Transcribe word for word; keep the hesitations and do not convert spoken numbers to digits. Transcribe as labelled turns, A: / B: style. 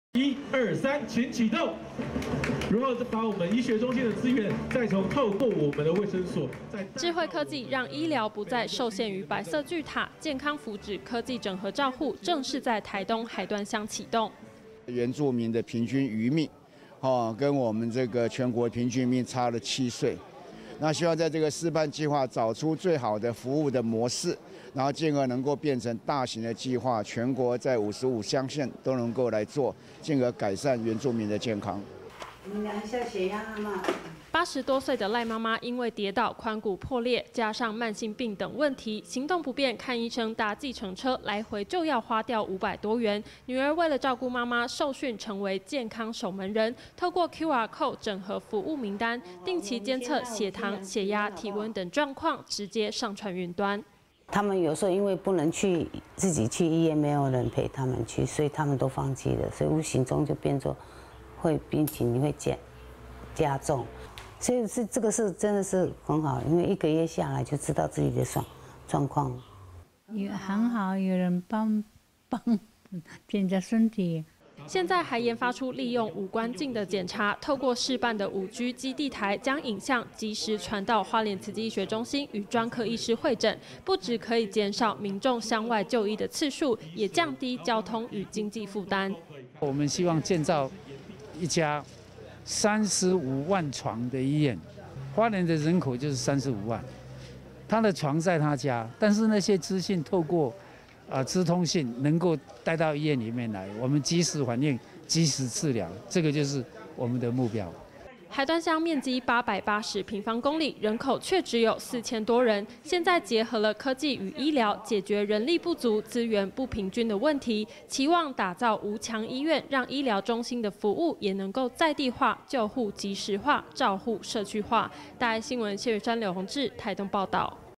A: 一二三，请启动。如何把我们医学中心的资源，再从透过我们的卫生所，再
B: 智慧科技让医疗不再受限于白色巨塔，健康福祉科技整合照护正式在台东海端乡启动。
C: 原住民的平均余命，哦，跟我们这个全国平均命差了七岁。那希望在这个示范计划找出最好的服务的模式，然后进而能够变成大型的计划，全国在五十五乡县都能够来做，进而改善原住民的健康。
D: 你量一下血压嘛。
B: 八十多岁的赖妈妈因为跌倒、髋骨破裂，加上慢性病等问题，行动不便，看医生搭计程车来回就要花掉五百多元。女儿为了照顾妈妈，受训成为健康守门人，透过 Q R code 整合服务名单，定期监测血糖、血压、体温等状况，直接上传云端。
D: 他们有时候因为不能去自己去医院，没有人陪他们去，所以他们都放弃了，所以无形中就变作会病情会加加重。所以是这个是真的是很好，因为一个月下来就知道自己的状状况。
E: 也很好，有人帮帮检查身体。
B: 现在还研发出利用五官镜的检查，透过示范的五 G 基地台，将影像及时传到花莲慈济医学中心与专科医师会诊，不只可以减少民众向外就医的次数，也降低交通与经济负担。
F: 我们希望建造一家三十五万床的医院，花莲的人口就是三十五万，他的床在他家，但是那些资讯透过啊资通讯能够带到医院里面来，我们及时反应、及时治疗，这个就是我们的目标。
B: 海端乡面积八百八十平方公里，人口却只有四千多人。现在结合了科技与医疗，解决人力不足、资源不平均的问题，期望打造无墙医院，让医疗中心的服务也能够在地化、救护及时化、照护社区化。大爱新闻谢玉山、刘宏志台东报道。